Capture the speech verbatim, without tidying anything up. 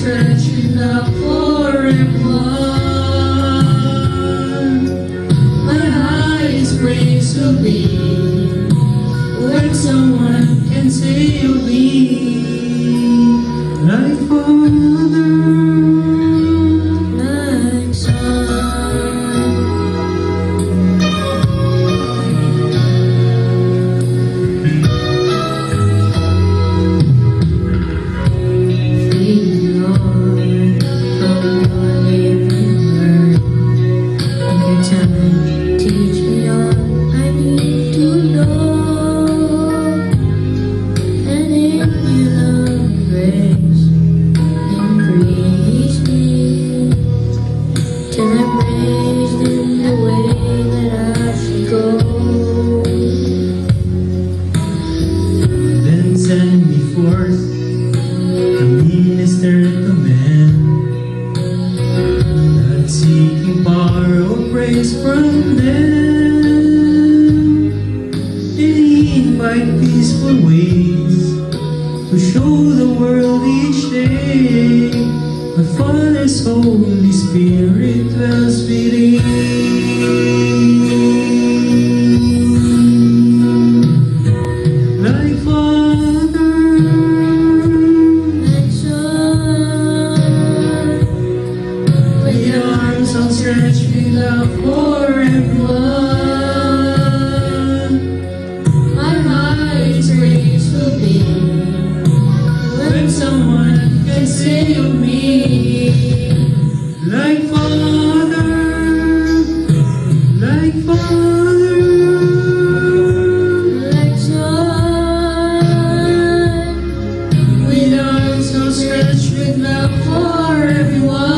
stretched with love for everyone. My highest praise will be when someone can say you'll be like Father, like Son. Feed Lord from your living word. Every time teach me all I need to know. And in your love grace increase me till I'm raised in the way that I should go. Then send me forth to minister to men, not seeking power or praise from them. And invite peaceful ways to show the world each day my Father's Holy Spirit dwells within. Like Father, like Son, with your arms outstretched with love for everyone. My highest praise will be when someone can say of me, like Father, like Father, like Son, with arms outstretched with love for everyone.